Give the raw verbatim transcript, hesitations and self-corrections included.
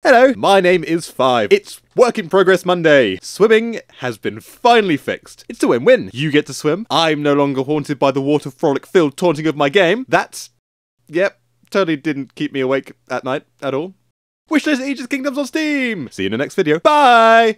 Hello, my name is Five. It's Work in Progress Monday. Swimming has been finally fixed. It's a win-win. You get to swim. I'm no longer haunted by the water frolic-filled taunting of my game. That's... Yep, totally didn't keep me awake at night at all. Wishlist Aegis Kingdoms on Steam. See you in the next video. Bye!